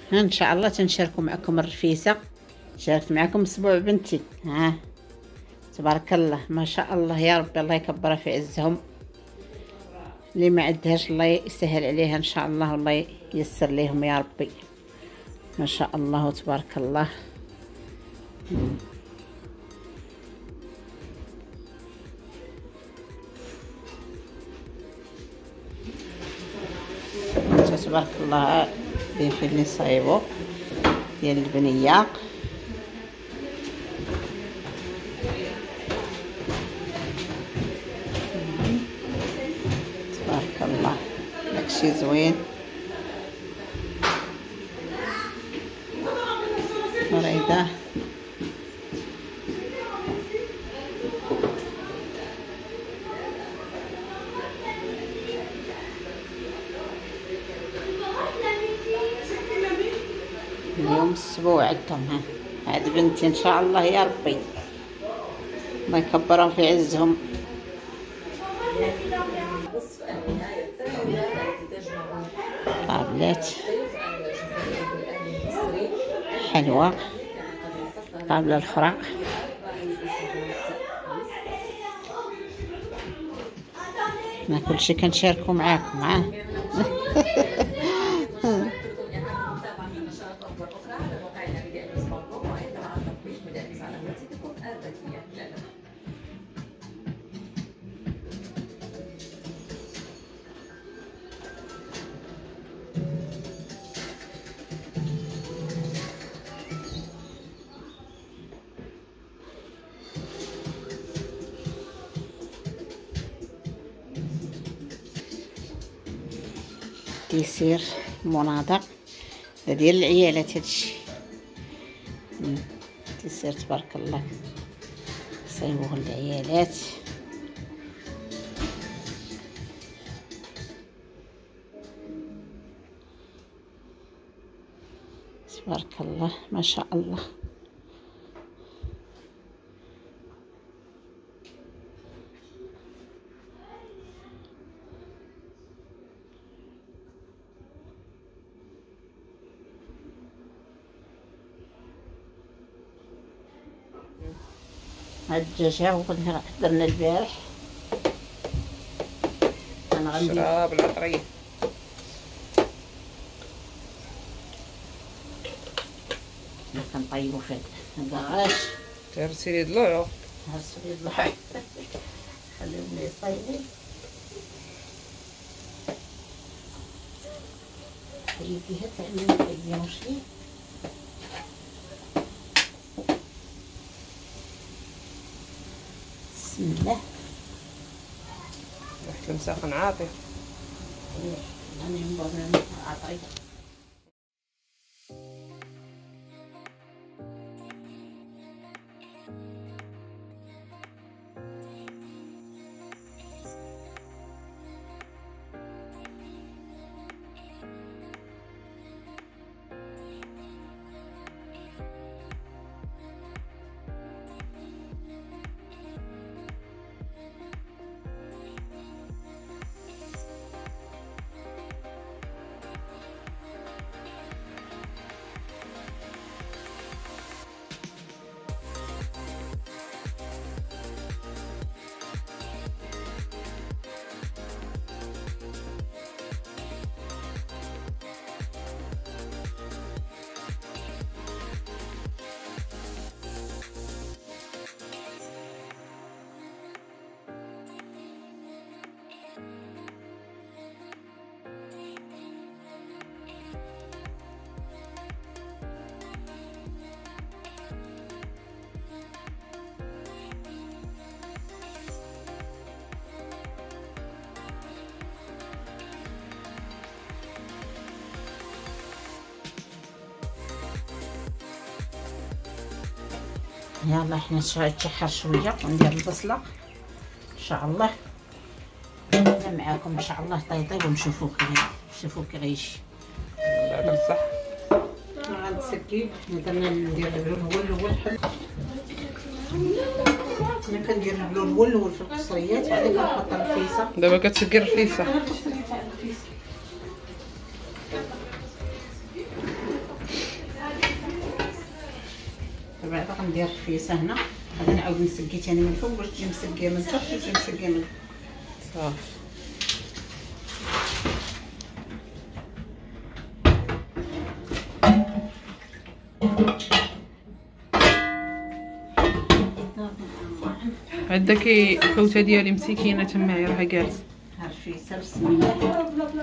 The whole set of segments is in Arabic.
ها ان شاء الله تنشاركوا معكم الرفيسه. شاركت معكم اسبوع بنتي. ها تبارك الله ما شاء الله يا ربي، الله يكبرها في عزهم. اللي ما عندهاش الله يسهل عليها ان شاء الله، والله ييسر ليهم يا ربي. ما شاء الله تبارك الله. تبارك الله بين اللي صايبو ديال البنيه. تبارك الله داكشي زوين. مريضه اليوم السبوع عندهم. ها هاد بنتي ان شاء الله يا ربي الله يكبرهم في عزهم. طابلات حلوة، طابلة الأخرى ما كلشي كنشاركو معاكم. تيسير مناضق ديال العيالات هادشي. تيسير تبارك الله صايبوه للعيالات. تبارك الله ما شاء الله. هاد الدجاج هو اللي درنا البارح. انا غندير شراب العطريه كنطيبو في الكراش. ترسلي ضلوعو هرسلي ضلوعي خليهم يصايبوا. يديها تعمل فيها وشي بسم الله. رحت لمساخن عاطي أنا نبغى عطري. يلا احنا نتشحر شويه وندير البصله ان شاء الله. انا معاكم ان شاء الله طيب ونشوفوا كي غيجي بعد الصح. غنسكي درنا ندير اللون الاول حل. انا كندير اللون الاول في القصريات بعد كنحط الفيسه. دابا كتسكر الفيسه. ندير الرفيسه هنا، غادي نعاود نسقي ثاني من فوق باش تجي مسقيه من تحت وتجي مسقيه من صافي. عندك الكوته ديالي مسكينه تمايا راها جالسه. الرفيسه بسم الله.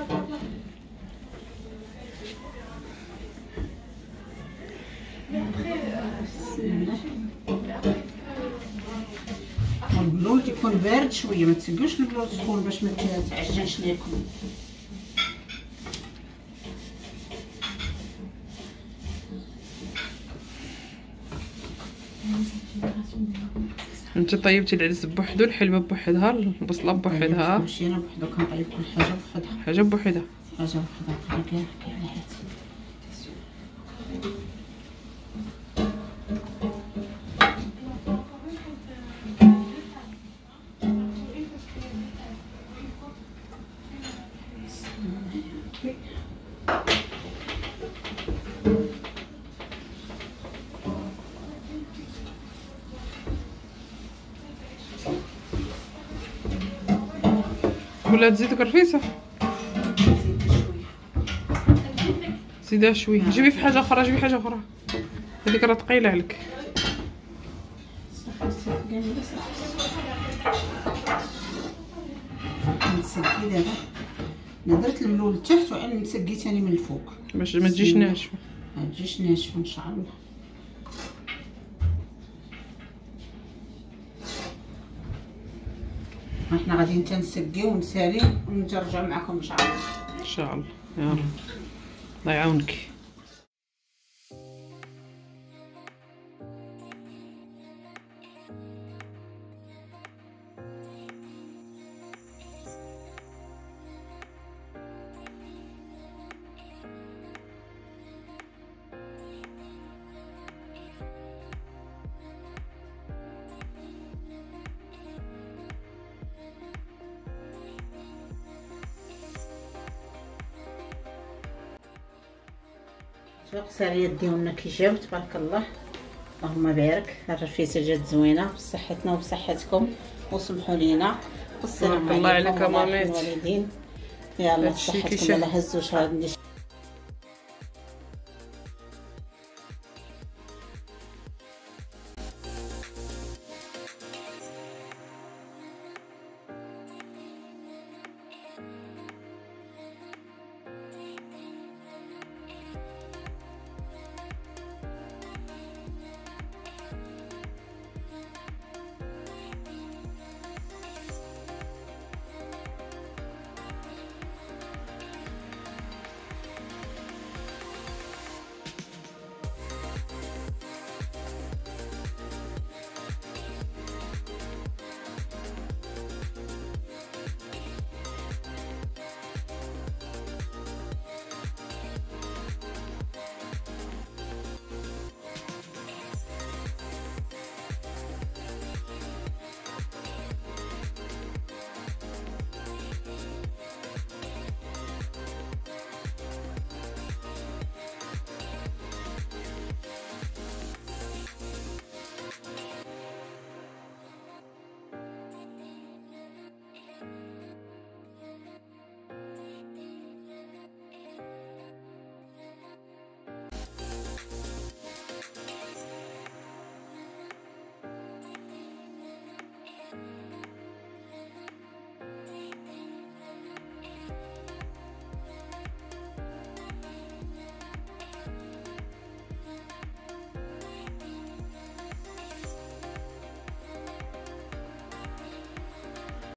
والبلول يكون بارد شويه، ما تسقوش البلول سخون باش ما تعجنش ليكم. انت طيبتي العدس بوحدو، الحلبه بوحدها، البصله بوحدها، مشينا بوحدو، كنطيب كل حاجه بوحدها. حاجه بوحدها. حاجه بوحدها كاع على حياتي. ولا تزيدك الرفيسه؟ زيدها شويه. جيبي في حاجه اخرى، جيبي حاجه اخرى، هذيك راه ثقيله عليك. نسقي دابا، انا درت الملول لتحت وعاد نسقي ثاني من الفوق باش ما تجيش ناشفه. ما تجيش ناشفه ان شاء الله. احنا غادي نسقيو ونساليو ونرجعوا معكم ان شاء الله. ان شاء الله. يلا الله يعاونك. القصاريات ديالنا كي جاو تبارك الله، اللهم بارك. الرفيسه جات زوينه بصحتنا وبصحتكم، وسمحوا لينا. والسلام عليكم الله عليك ورحمه الله مامات. الوالدين. يلا هادشي بصحتكم. كيشاف. الله هزوا شهر